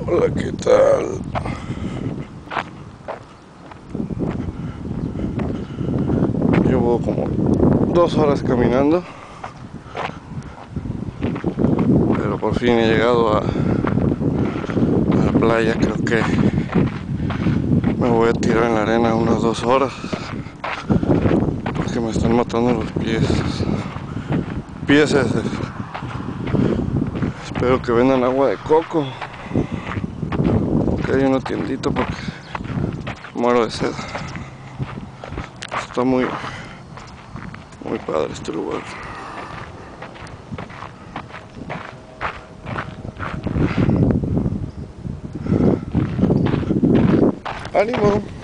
Hola, ¿qué tal? Llevo como 2 horas caminando, pero por fin he llegado a la playa. Creo que me voy a tirar en la arena unas 2 horas porque me están matando los pies. Espero que vendan agua de coco, que hay una tiendita porque muero de sed. Está muy padre este lugar. ¡Ánimo!